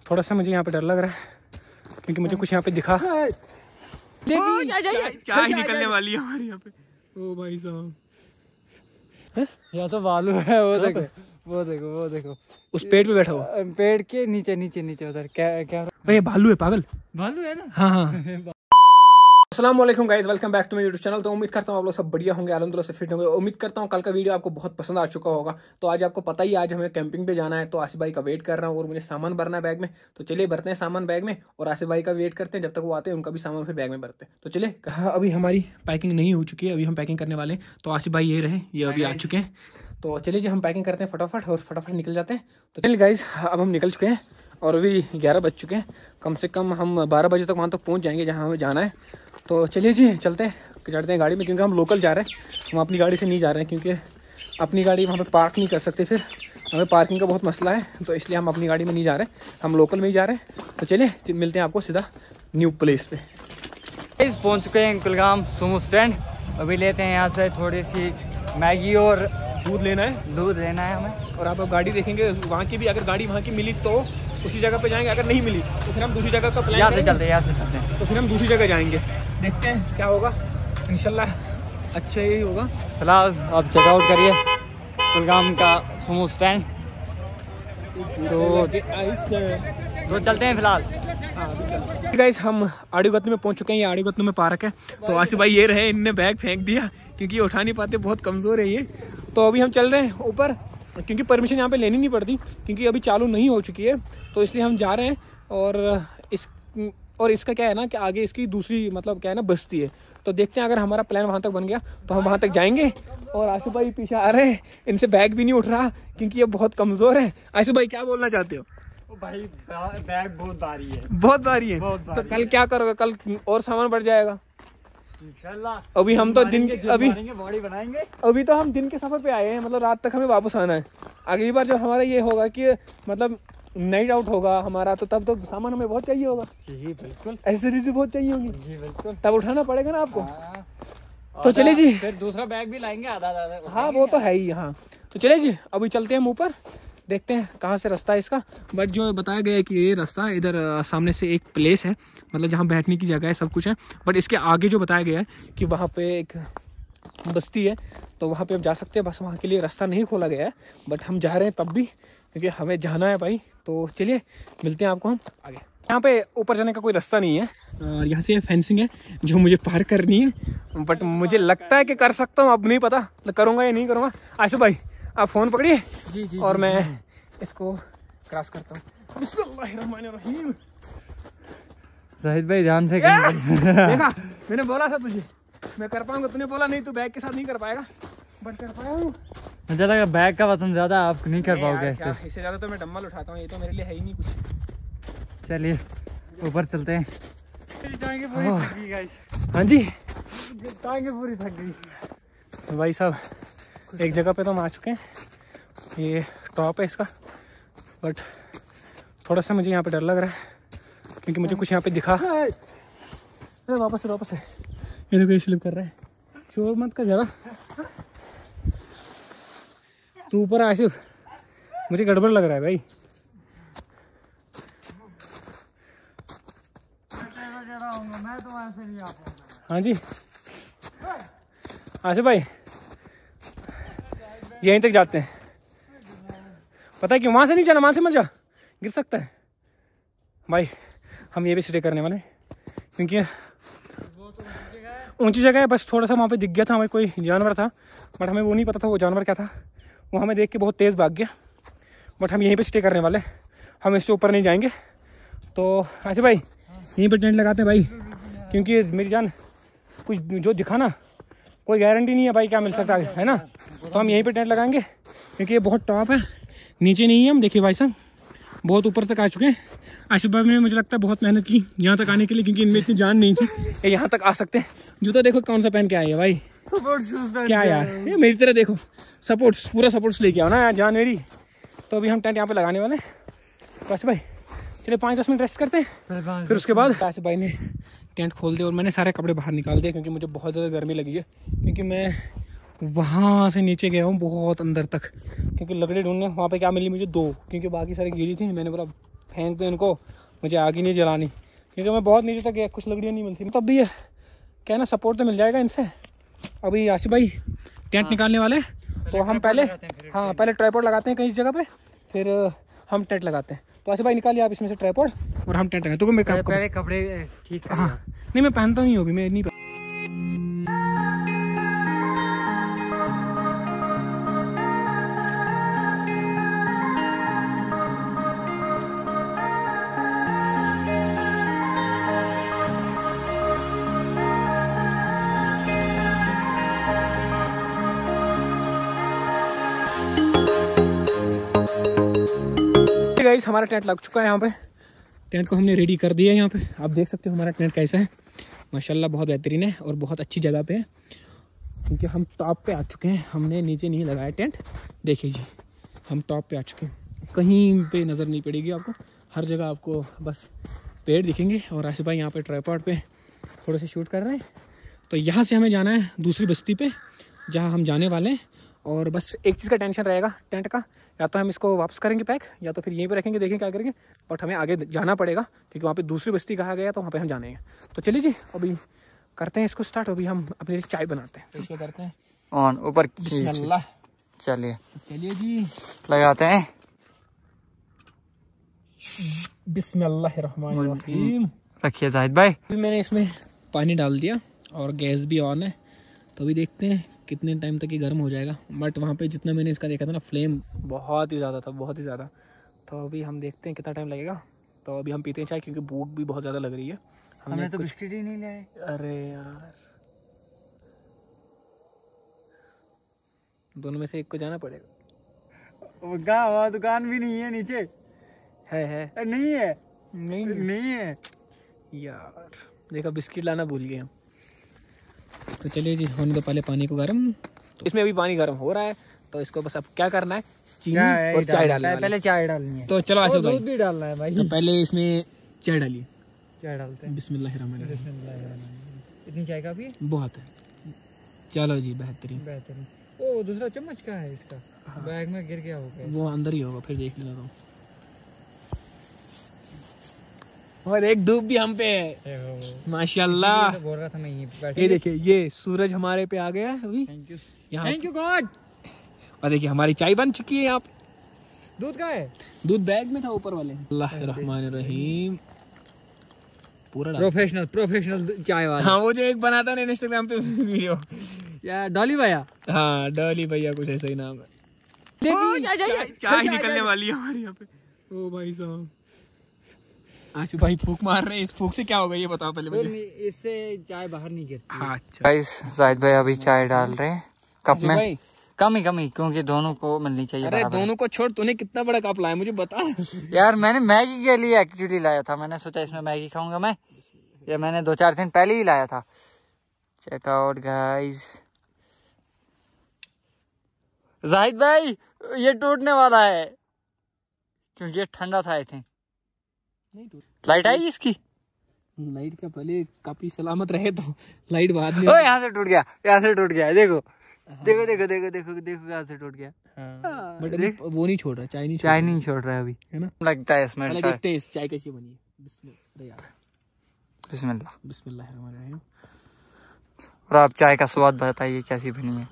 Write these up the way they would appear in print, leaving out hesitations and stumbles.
थोड़ा सा मुझे यहाँ पे डर लग रहा है क्योंकि मुझे कुछ यहाँ पे दिखा। चाय निकलने वाली है हमारे यहाँ पे। ओ भाई साहब, यहाँ तो बालू है। वो देखो वो देखो वो देखो, उस पेड़ पे बैठा हुआ, पेड़ के नीचे नीचे नीचे उधर। क्या क्या ये भालू है? पागल भालू है ना। हाँ हाँ। अस्सलाम वालेकुम guys, welcome back to my YouTube channel. तो उम्मीद करता हूँ आप लोग सब बढ़िया होंगे, अल्हम्दुलिल्लाह से फिट होंगे। उम्मीद करता हूँ कल का वीडियो आपको बहुत पसंद आ चुका होगा। तो आज आपको पता ही, आज हमें कैंपिंग पे जाना है, तो आसिफ भाई का वेट कर रहा हूँ और मुझे सामान भरना है बैग में। तो चलिए भरते हैं सामान बैग में और आसिफ भाई का वेट करते हैं जब तक वो आते हैं, उनका भी सामान फिर बैग में भरते हैं। तो चलिए, कहा अभी हमारी पैकिंग नहीं हो चुकी है, अभी हम पैकिंग करने वाले हैं। तो आसिफ भाई ये रहे, ये अभी आ चुके हैं। तो चलिए जी, हम पैकिंग करते हैं फटाफट और फटाफट निकल जाते हैं। तो चलिए गाइस, अब हम निकल चुके हैं और अभी 11 बज चुके हैं। कम से कम हम 12 बजे तक वहाँ तक पहुँच जाएंगे जहाँ हमें जाना है। तो चलिए जी, चलते हैं, चढ़ते हैं गाड़ी में, क्योंकि हम लोकल जा रहे हैं, हम अपनी गाड़ी से नहीं जा रहे हैं, क्योंकि अपनी गाड़ी वहाँ पे पार्क नहीं कर सकते, फिर हमें पार्किंग का बहुत मसला है। तो इसलिए हम अपनी गाड़ी में नहीं जा रहे, हम लोकल में ही जा रहे हैं। तो चलिए मिलते हैं आपको सीधा न्यू प्लेस पे। पहुँच चुके हैं कुलगाम सुमो स्टैंड। अभी लेते हैं यहाँ से थोड़ी सी मैगी और दूध लेना है हमें। और आप गाड़ी देखेंगे वहाँ की भी, अगर गाड़ी वहाँ की मिली तो उसी जगह पे जाएंगे, अगर नहीं मिली तो फिर हम दूसरी जगह का प्लान यहाँ से चलते हैं। तो फिर हम दूसरी जगह जाएंगे, देखते हैं क्या होगा। इंशाल्लाह अच्छा ही होगा। फिलहाल अब चेकआउट करिए कुलगाम का सुमो स्टैंड। तो चलते हैं फिलहाल। गाइस, हम आड़ीगत्नू में पहुंच चुके हैं। ये आड़ीगत्नू में पार्क है। तो आसिफ भाई ये रहे, इनने बैग फेंक दिया क्योंकि ये उठा नहीं पाते, बहुत कमज़ोर है ये। तो अभी हम चल रहे हैं ऊपर, क्योंकि परमिशन यहाँ पे लेनी नहीं पड़ती, क्योंकि अभी चालू नहीं हो चुकी है। तो इसलिए हम जा रहे हैं। और इसका क्या है ना कि आगे इसकी दूसरी मतलब क्या है ना बस्ती है। तो देखते हैं, अगर हमारा प्लान वहाँ तक बन गया तो हम वहाँ तक जाएंगे। और आसिफ भाई पीछे आ रहे हैं, इनसे बैग भी नहीं उठ रहा क्योंकि ये बहुत कमज़ोर है। आसिफ भाई क्या बोलना चाहते हो? भाई बैग बहुत भारी है, बहुत भारी है। तो कल क्या करोगे? कल और सामान बढ़ जाएगा इंशाल्लाह। अभी हम तो दिन के बॉडी बनाएंगे। अभी तो हम दिन के सफर पे आए हैं, मतलब रात तक हमें वापस आना है। अगली बार जब हमारा ये होगा कि मतलब नाइट आउट होगा हमारा, तो तब तो सामान हमें बहुत चाहिए होगा। जी बिल्कुल, एसेसरीज भी बहुत चाहिए होगी। जी बिल्कुल, तब उठाना पड़ेगा ना आपको। तो चले जी, फिर दूसरा बैग भी लाएंगे आधा। हाँ वो तो है ही। हाँ तो चले जी, अभी चलते हैं हम ऊपर, देखते हैं कहाँ से रास्ता है इसका। बट जो बताया गया है कि ये रास्ता इधर सामने से एक प्लेस है, मतलब जहाँ बैठने की जगह है, सब कुछ है। बट इसके आगे जो बताया गया है कि वहाँ पे एक बस्ती है, तो वहाँ पे हम जा सकते हैं। बस वहाँ के लिए रास्ता नहीं खोला गया है, बट हम जा रहे हैं तब भी, क्योंकि हमें जाना है भाई। तो चलिए मिलते हैं आपको हम आगे। यहाँ पे ऊपर जाने का कोई रास्ता नहीं है, और यहाँ से फेंसिंग है जो मुझे पार करनी है। बट मुझे लगता है कि कर सकता हूँ, अब नहीं पता करूँगा या नहीं करूँगा। आसिफ भाई आप फोन पकड़िए जी, और मैं इसको क्रॉस करता हूँ। बिस्मिल्लाहिर्रहमानिर्रहीम। शाहिद भाई ध्यान से देखा, मैंने बोला था तुझे मैं कर पाऊंगा, तूने बोला नहीं, तू बैग के साथ नहीं कर पाएगा, बट कर पाया हूँ। मुझे लगा बैग का वजन ज्यादा, आप नहीं कर पाओगे ऐसे। इससे ज्यादा तो मैं डम्बल उठाता हूँ, ये तो मेरे लिए है ही नहीं कुछ। चलिए ऊपर चलते हैं। हाँ जी, टांगे पूरी थक गई भाई साहब। एक जगह पे तो हम आ चुके हैं, ये टॉप है इसका, बट थोड़ा सा मुझे यहाँ पे डर लग रहा है क्योंकि मुझे कुछ यहाँ पे दिखा। वापस है, ये देखो ये स्लिप कर रहा है। शोर मत कर ज़्यादा, तू ऊपर आ आसिफ, मुझे गड़बड़ लग रहा है भाई। मैं तो वहां से नहीं आ पाऊंगा। हाँ जी आसिफ भाई, यहीं तक जाते हैं। पता है क्यों? वहां से नहीं जाना, वहां से मत जा, गिर सकता है भाई। हम ये भी स्टे करने वाले, क्योंकि ऊंची जगह है। बस थोड़ा सा वहाँ पे दिख गया था हमें कोई जानवर था, बट हमें वो नहीं पता था वो जानवर क्या था। वो हमें देख के बहुत तेज़ भाग गया। बट हम यहीं पे स्टे करने वाले, हम इससे ऊपर नहीं जाएंगे। तो आसिफ भाई यहीं पे टेंट लगाते हैं भाई, क्योंकि मेरी जान कुछ जो दिखा ना, कोई गारंटी नहीं है भाई क्या मिल सकता है ना। तो हम यहीं पे टेंट लगाएंगे, क्योंकि ये बहुत टॉप है, नीचे नहीं है। हम देखिए भाई साहब बहुत ऊपर तक आ चुके हैं। आसिफ भाई ने मुझे लगता है बहुत मेहनत की यहाँ तक आने के लिए, क्योंकि इनमें इतनी जान नहीं थी ये यहाँ तक आ सकते हैं। जूता देखो कौन सा पहन के आए है भाई, क्या यार, ये मेरी तरह देखो सपोर्ट्स, पूरा सपोर्ट्स लेके आओ ना यार जान मेरी। तो अभी हम टेंट यहाँ पे लगाने वाले हैं। तो आसिफ भाई चलिए 5-10 मिनट रेस्ट करते हैं, फिर उसके बाद आसिफ भाई ने टेंट खोल दिया और मैंने सारे कपड़े बाहर निकाल दिए, क्योंकि मुझे बहुत ज़्यादा गर्मी लगी है। क्योंकि मैं वहाँ से नीचे गया हूँ बहुत अंदर तक, क्योंकि लकड़ी ढूंढने। वहाँ पे क्या मिली मुझे 2, क्योंकि बाकी सारी गिरी थी। मैंने बोला फेंक दो इनको, मुझे आग ही नहीं जलानी, क्योंकि मैं बहुत नीचे तक गया, कुछ लकड़ियाँ नहीं मिलती। तब भी क्या है ना, सपोर्ट तो मिल जाएगा इनसे। अभी आसिफ भाई टेंट निकालने वाले, तो हम पहले पहले ट्राइपॉड लगाते हैं कहीं जगह पे, फिर हम टेंट लगाते हैं। तो आसिफ भाई निकालिए आप इसमें से ट्राइपॉड और हम टेंट लगाते हैं। तो मैं पहले कपड़े ठीक, हाँ नहीं मैं पहनता नहीं हूँ अभी, मैं नहीं गाइस हमारा टेंट लग चुका है यहाँ पे। टेंट को हमने रेडी कर दिया है यहाँ पे, आप देख सकते हो हमारा टेंट कैसा है। माशाल्लाह बहुत बेहतरीन है और बहुत अच्छी जगह पे है, क्योंकि हम टॉप पे आ चुके हैं। हमने नीचे नहीं लगाया टेंट, देखिए जी हम टॉप पे आ चुके हैं। कहीं पे नज़र नहीं पड़ेगी आपको, हर जगह आपको बस पेड़ दिखेंगे। और आसिफ भाई यहाँ पे ट्राइपॉड पे थोड़े से शूट कर रहे हैं। तो यहाँ से हमें जाना है दूसरी बस्ती पे जहाँ हम जाने वाले हैं। और बस एक चीज़ का टेंशन रहेगा टेंट का, या तो हम इसको वापस करेंगे पैक, या तो फिर यहीं पे रखेंगे, देखेंगे क्या करेंगे। बट हमें आगे जाना पड़ेगा क्योंकि वहाँ पे दूसरी बस्ती कहा गया, तो वहाँ पे हम जाने हैं। तो चलिए जी अभी करते हैं इसको स्टार्ट। अभी हम अपने लिए चाय बनाते हैं, तो इसको करते हैं ऑन ऊपर। बिस्मिल्लाह, चलिए जी लगाते हैं। बिस्मिल्लाहिर्रहमानिर्रहीम। रखिए जाहिद भाई। अभी मैंने इसमें पानी डाल दिया और गैस भी ऑन है, तो अभी देखते हैं कितने टाइम तक ये गर्म हो जाएगा। बट वहाँ पे जितना मैंने इसका देखा था ना, फ्लेम बहुत ही ज़्यादा था, बहुत ही ज़्यादा। तो अभी हम देखते हैं कितना टाइम लगेगा। तो अभी हम पीते हैं चाय, क्योंकि भूख भी बहुत ज़्यादा लग रही है। हमने तो बिस्किट ही नहीं लाए। अरे यार, दोनों में से एक को जाना पड़ेगा। वहाँ दुकान भी नहीं है नीचे, है नहीं है, नहीं है यार। देखा, बिस्किट लाना भूल गए हम। तो चलिए जी होने दो पहले पानी को गर्म। तो इसमें अभी पानी गर्म हो रहा है, तो इसको बस अब क्या करना है, चीनी और चाय डालना है। पहले चाय डालनी है। तो चलो आसिफ भाई, दूध भी डालना है भाई। तो पहले इसमें चाय डालिए। चाय डालते हैं। बिस्मिल्लाहिर्रहमानिर्रहीम। इतनी चाय का भी बहुत है। चलो जी बेहतरीन। ओ दूसरा चम्मच कहाँ है इसका? बैग में गिर गया होगा। वो अंदर ही होगा, फिर देख लेना। और एक धूप भी हम पे है माशाल्लाह। तो बोल रहा था मैं यहीं पे बैठा। ये देखिए, ये सूरज हमारे पे आ गया है अभी। Thank you God. और देखिए हमारी चाय बन चुकी है यहाँ पे। दूध कहाँ है? दूध बैग में था ऊपर वाले। अल्लाहुर्रहमानिर्रहीम। पूरा प्रोफेशनल चाय वाला। हाँ, वो जो एक बनाता है इंस्टाग्राम पे वीडियो, या डॉली भैया। हाँ डॉली भैया कुछ ऐसा ही नाम है। देखिए चाय निकलने वाली है हमारे यहाँ पे। ओ भाई साहब, आसिफ भाई फूक मार रहे हैं। इस फूक से क्या होगा ये बताओ पहले मुझे। इससे चाय बाहर नहीं गिरती। हाँ अच्छा। गाइस जाहिद भाई अभी चाय डाल रहे हैं कप में। कम ही क्योंकि दोनों को मिलनी चाहिए। अरे दोनों को छोड़, तूने कितना बड़ा कप लाया मुझे बता। यार मैंने मैगी के लिए एक्चुअली लाया था। मैंने सोचा इसमें मैगी खाऊंगा मैं। ये मैंने 2-4 दिन पहले ही लाया था। Check out guys. जाहिद भाई ये टूटने वाला है क्योंकि ये ठंडा था। आई थिंक लाइट आई इसकी। लाइट का पहले काफी सलामत रहे तो लाइट बाद में। यहाँ से टूट गया, यहाँ से टूट गया। देखो देखो देखो देखो देखो देखो यहाँ से टूट गया। बट अभी वो नहीं छोड़ रहा, चाय नहीं छोड़ रहा है अभी, है ना। लगता है इसमें। देखते हैं चाय कैसी बनी है। बिस्मिल्लाह। बिस्मिल्लाहिर्रहमानिर्रहीम। और आप चाय का स्वाद बताइए कैसी बनी है।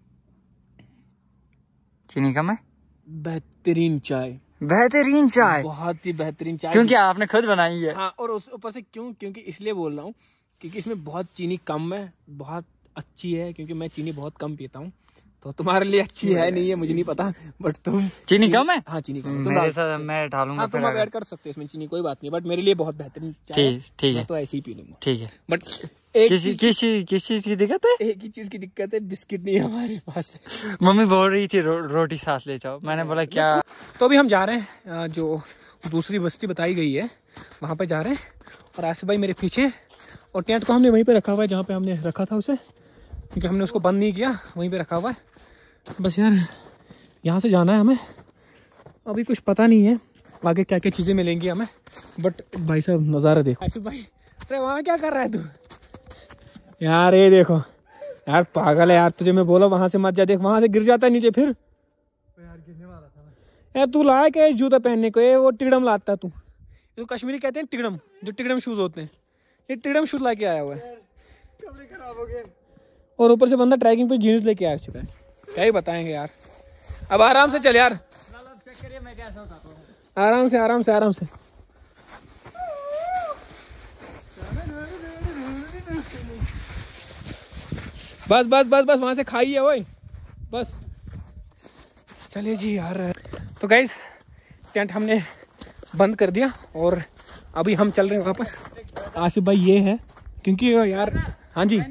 चीनी कम है? बेहतरीन चाय, बहुत ही बेहतरीन चाय, क्योंकि आपने खुद बनाई है। हाँ, और उस ऊपर से क्योंकि इसलिए बोल रहा हूँ क्योंकि इसमें बहुत चीनी कम है, बहुत अच्छी है। क्योंकि मैं चीनी बहुत कम पीता हूँ, तो तुम्हारे लिए अच्छी है नहीं है मुझे नहीं पता, बट तुम चीनी कम है। हाँ चीनी कम है। मैं डालूंगा। हाँ तुम आप ऐड कर सकते हो इसमें चीनी, कोई बात नहीं, बट मेरे लिए बहुत बेहतरीन चाय है। ठीक है, तो ऐसे ही पी लूंगा। ठीक है, बट किस चीज की दिक्कत है? एक ही चीज की दिक्कत है, बिस्किट नहीं है हमारे पास। मम्मी बोल रही थी रोटी साथ ले जाओ, मैंने बोला क्या। तो अभी हम जा रहे हैं, जो दूसरी बस्ती बताई गई है वहाँ पे जा रहे हैं। और आसिफ भाई मेरे पीछे, और टेंट को हमने वहीं पे रखा हुआ है जहाँ पे हमने रखा था उसे, क्योंकि हमने उसको बंद नहीं किया, वहीं पे रखा हुआ है। बस यार यहाँ से जाना है हमें, अभी कुछ पता नहीं है आगे क्या क्या चीज़ें मिलेंगी हमें। बट भाई साहब नज़ारा देखो। आसिफ भाई अरे वहाँ क्या कर रहा है तू? यार ये देखो यार, पागल है यार, तुझे मैं बोला वहां से मत जा, देख वहां से गिर जाता है नीचे। फिर यार गिरने वाला था यार, तू लाया क्या जूता पहनने को? वो टिकड़म लाता तू। इसको कश्मीरी कहते हैं टिकड़म, जो टिकड़म शूज होते हैं। ये टिकड़म शूज लेके आया हुआ है, कपड़े खराब हो गए। और ऊपर से बंदा ट्रैकिंग पे जीन्स लेके आ चुका है। क्या ही बताएंगे यार। अब आराम से चल यार, चेक करिए मैं कैसा होता हूँ। आराम से आराम से आराम से। बस बस बस बस, वहां से खाई है ओए, बस चलिए जी यार। तो गाइस टेंट हमने बंद कर दिया और अभी हम चल रहे हैं वापस। आसिफ भाई ये है, क्योंकि यार हाँ जी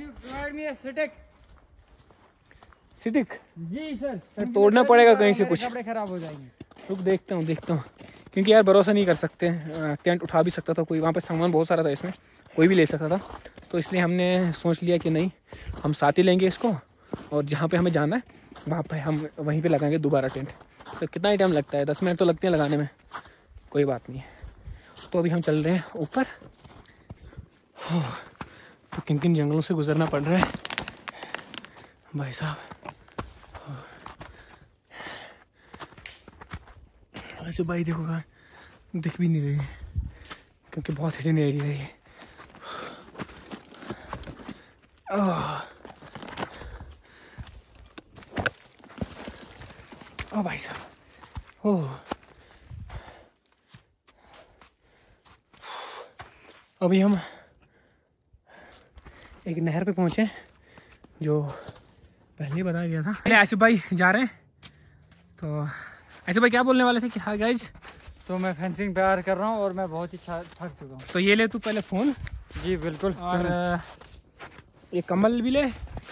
सिटिक जी सर, तोड़ना पड़ेगा कहीं से कुछ। कपड़े खराब हो जाएंगे। रुक देखता हूँ, क्योंकि यार भरोसा नहीं कर सकते। टेंट उठा भी सकता था कोई, वहाँ पे सामान बहुत सारा था, इसमें कोई भी ले सकता था। तो इसलिए हमने सोच लिया कि नहीं, हम साथ ही लेंगे इसको, और जहाँ पे हमें जाना है वहाँ पे हम वहीं पे लगाएंगे दोबारा टेंट। तो कितना ही टाइम लगता है, 10 मिनट तो लगते हैं लगाने में, कोई बात नहीं है। तो अभी हम चल रहे हैं ऊपर। तो किन किन जंगलों से गुजरना पड़ रहा है भाई साहब। वैसे भाई देखो कहाँ दिख भी नहीं रही है, क्योंकि बहुत हिडन एरिया है ये। ओ भाई साहब, ओह अभी हम एक नहर पे पहुंचे, जो पहले ही बताया गया था। पहले आसिफ भाई जा रहे हैं, तो आसिफ भाई क्या बोलने वाले थे कि हाँ गाइज। तो मैं फेंसिंग तैयार कर रहा हूँ और मैं बहुत ही थक चुका हूँ। तो ये ले तू पहले फ़ोन। जी बिल्कुल। और ये कम्बल भी ले।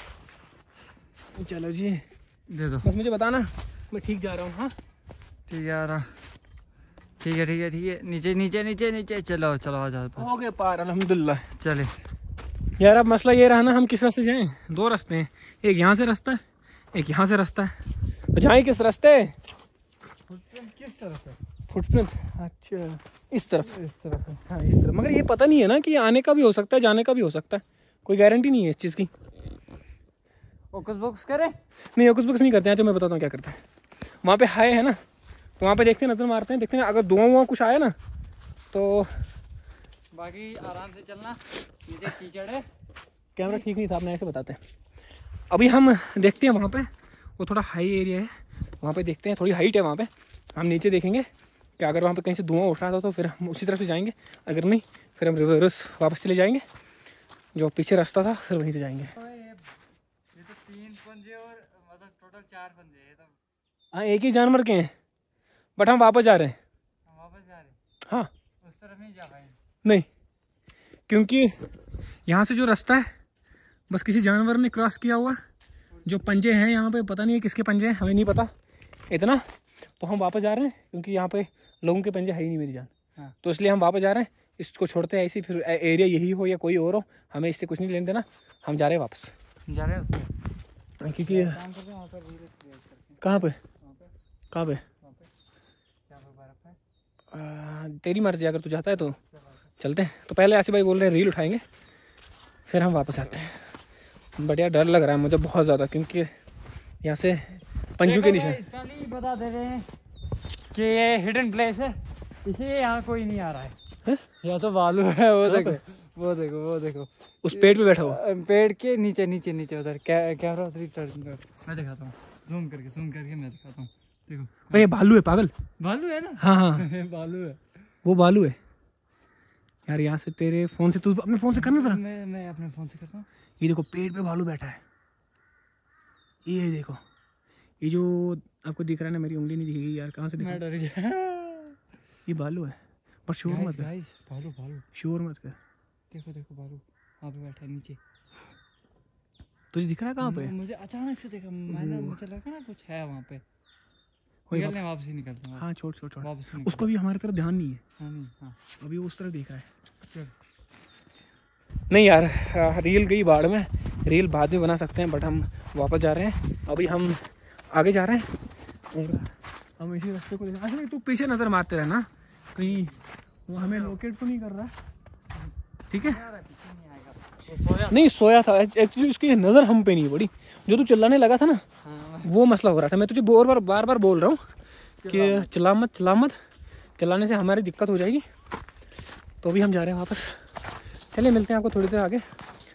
चलो जी दे दो, बस मुझे बताना मैं ठीक जा रहा हूँ। हाँ ठीक है आ रहा, ठीक है ठीक है ठीक है। नीचे नीचे नीचे नीचे चलो चलो आ जाओ। हो गए पार अल्हम्दुलिल्लाह। चले यार अब मसला ये रहा ना, हम किस रास्ते जाएं। दो रास्ते हैं, एक यहाँ से रास्ता है, एक यहाँ से रास्ता है। तो जाएं किस रास्ते? किस तरफ है? फुटप्रिंट, अच्छा इस तरफ है। हाँ इस तरफ, मगर ये पता नहीं है ना कि आने का भी हो सकता है, जाने का भी हो सकता है, कोई गारंटी नहीं है इस चीज़ की। ओकस बॉक्स करे? नहीं ओकस बॉक्स नहीं करते हैं। तो मैं बताता हूँ क्या करते हैं। वहाँ पे हाई है ना, तो वहाँ पे देखते हैं, नजर मारते हैं, देखते हैं अगर धुआं वुआं कुछ आया ना तो बाकी आराम से चलना। नीचे कीचड़ है, कैमरा ठीक नहीं था, अपने ऐसे बताते हैं। अभी हम देखते हैं वहाँ पे, वो थोड़ा हाई एरिया है, वहाँ पे देखते हैं, थोड़ी हाइट है वहाँ पे। हम नीचे देखेंगे कि अगर वहाँ पे कहीं से धुआं उठ रहा था तो फिर हम उसी तरफ से जाएंगे, अगर नहीं फिर हम रिवर्स वापस चले जाएंगे, जो पीछे रास्ता था फिर वहीं से जाएंगे। ये तो 3 पंजे और मतलब टोटल 4 पंजे है। तो हाँ एक ही जानवर के हैं, बट हम वापस जा रहे हैं। हम वापस जा रहे हैं? हाँ उस तरफ नहीं जा पाएंगे। नहीं, क्योंकि यहाँ से जो रास्ता है बस किसी जानवर ने क्रॉस किया हुआ। जो पंजे हैं यहाँ पे पता नहीं है किसके पंजे हैं, हमें नहीं पता इतना। तो हम वापस जा रहे हैं, क्योंकि यहाँ पे लोगों के पंजे है ही नहीं मेरी जान। हाँ। तो इसलिए हम वापस जा रहे हैं, इसको छोड़ते हैं ऐसे, फिर एरिया यही हो या कोई और हो, हमें इससे कुछ नहीं लेना देना। हम जा रहे हैं वापस, जा रहे हैं। क्योंकि कहाँ पे कहाँ पे तेरी मर्जी, अगर तू चाहता है तो चलते हैं। तो पहले आसिफ भाई बोल रहे हैं रील उठाएंगे, फिर हम वापस आते हैं। बढ़िया डर लग रहा है मुझे बहुत ज़्यादा, क्योंकि यहाँ से पंजू के निशान। पहले ही बता दे रहे हैं कि ये हिडन प्लेस है, इसलिए यहाँ कोई नहीं आ रहा है। यहाँ तो बालू है, वो देखो वो देखो वो देखो, उस पेड़ पे बैठा हुआ, पेड़ के नीचे नीचे नीचे उधर कैमरा मैं दिखाता हूँ, जूम करके मैं दिखाता हूँ। देखो अरे भालू है, पागल भालू है ना। हाँ हाँ भालू है, वो भालू है यार। यहाँ से तेरे फोन से, तू अपने फोन से करना जरा। मैं अपने फोन से करता हूँ। ये देखो पेड़ पे भालू बैठा है, ये देखो, ये जो आपको दिख रहा है ना, मेरी उंगली नहीं दिखेगी यार, कहाँ से दिख रहा है? मैं डर गया। ये भालू है, पर शोर मत कर, भालू भालू शोर मत कर। देखो देखो भालू वहाँ पे बैठा है नीचे। तुझे दिख रहा है कहाँ पे? मुझे अचानक से देखा मैंने, मुझे लगा ना कुछ है वहाँ पे। निकलने वापस ही निकलता हूँ। हाँ छोड़ छोड़ छोड़, वापस उसको भी हमारी तरफ ध्यान नहीं है। हाँ नहीं, हाँ अभी वो उस तरफ देख रहा है। नहीं यार, रील गई बाढ़ में, रील बाद में बना सकते हैं, बट हम वापस जा रहे हैं। अभी हम आगे जा रहे हैं और हम इसी रास्ते को देखा। असल तू पीछे नज़र मारते रहना, कहीं वो हमें लोकेट तो नहीं कर रहा, ठीक है? नहीं सोया था एक्चुअली, उसकी नज़र हम पे नहीं पड़ी। जो तू चिल्लाने लगा था ना, वो मसला हो रहा था। मैं तुझे बार बार बोल रहा हूँ कि चिल्ला मत, चिल्लाने से हमारी दिक्कत हो जाएगी। तो अभी हम जा रहे हैं वापस। चलिए मिलते हैं आपको थोड़ी देर आगे।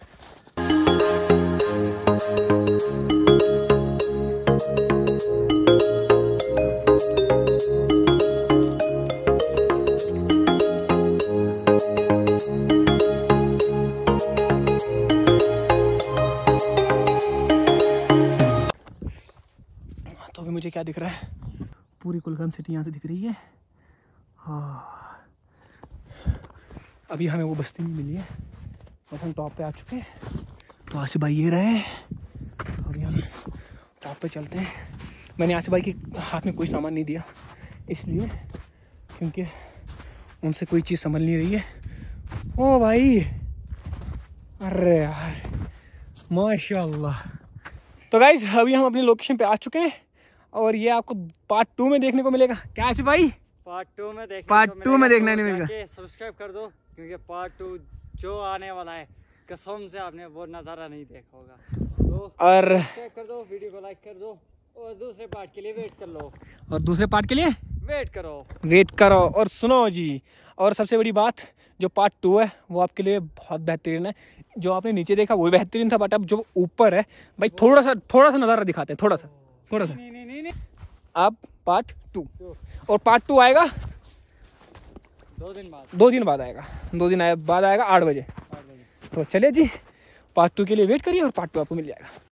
तो अभी मुझे क्या दिख रहा है, पूरी कुलगाम सिटी यहाँ से दिख रही है। हाँ, अभी हमें वो बस्ती नहीं मिली है और हम टॉप पे आ चुके हैं। तो आसिफ भाई ये रहे, तो अभी हम टॉप पे चलते हैं। मैंने आसिफ भाई के हाथ में कोई सामान नहीं दिया, इसलिए क्योंकि उनसे कोई चीज़ संभल नहीं रही है। ओ भाई, अरे यार माशाल्लाह। तो गाइज अभी हम अपनी लोकेशन पे आ चुके हैं और ये आपको पार्ट 2 में देखने को मिलेगा। क्या आसिफ भाई? पार्ट 2 में देखने नहीं मिलेगा। सब्सक्राइब कर दो, क्योंकि पार्ट 2 जो आने वाला है कसम से आपने वो नज़ारा नहीं देखा होगा। तो और सब्सक्राइब कर दो, वीडियो को लाइक कर दो और दूसरे पार्ट के लिए वेट कर लो। और दूसरे पार्ट के लिए वेट करो। और सुनो जी, और सबसे बड़ी बात, जो पार्ट 2 है वो आपके लिए बहुत बेहतरीन है। जो आपने नीचे देखा वो बेहतरीन था, बट अब जो ऊपर है भाई थोड़ा सा नज़ारा दिखाते हैं, थोड़ा सा नहीं। अब पार्ट 2, और पार्ट 2 आएगा 2 दिन बाद। 2 दिन बाद आएगा, 2 दिन बाद आएगा 8 बजे। तो चलिए जी, पार्ट 2 के लिए वेट करिए और पार्ट 2 आपको मिल जाएगा।